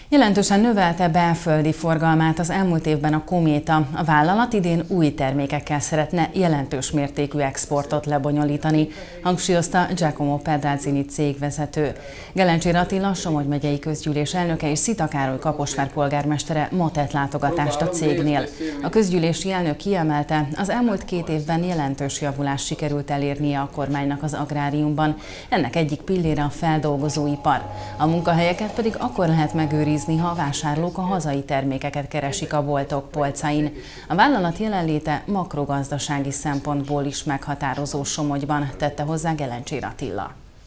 Jelentősen növelte belföldi forgalmát az elmúlt évben a Kométa. A vállalat idén új termékekkel szeretne jelentős mértékű exportot lebonyolítani, hangsúlyozta Giacomo Pedrazzini cégvezető. Gelencsér Attila, Somogy megyei közgyűlés elnöke és Szita Károly Kaposvár polgármestere ma tett látogatást a cégnél. A közgyűlési elnök kiemelte, az elmúlt 2 évben jelentős javulást sikerült elérnie a kormánynak az agráriumban. Ennek egyik pillére a feldolgozóipar. A munkahelyeket pedig akkor lehet megőrizni, ha a vásárlók a hazai termékeket keresik a boltok polcain. A vállalat jelenléte makrogazdasági szempontból is meghatározó Somogyban, tette hozzá Gelencsér Attila.